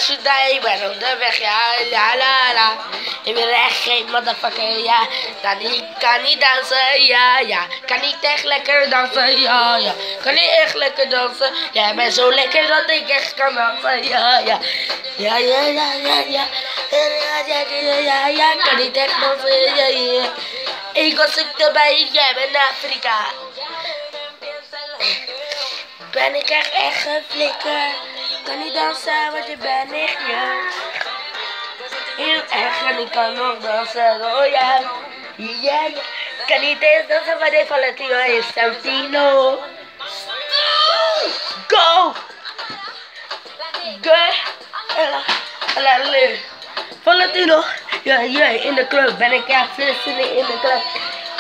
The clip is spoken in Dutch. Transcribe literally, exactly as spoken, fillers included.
Suda, ik ben onderweg, ja, la la la. Ik ben echt geen motherfucker, ja. Dan ik kan niet dansen, ja, ja. Kan niet echt lekker dansen, ja, ja. Kan niet echt lekker dansen. Jij bent zo lekker dat ik echt kan dansen, ja, ja. Ja, ja, ja, ja, ja. Ja, ja, ja, ja, ja. Kan niet echt dansen, ja, ja. Ik was ook erbij, jij bent Afrika. Ben ik echt echt een flikker? Kan niet dansen, want je bent echt jong. Heel erg en ik kan nog dansen, oh ja. Ja, ja. Kan niet eens dansen, maar de Valentino is Santino. Go! Go! Ella, Ella, Valentino. Ja, ja, in de club ben ik echt flitsende in de club.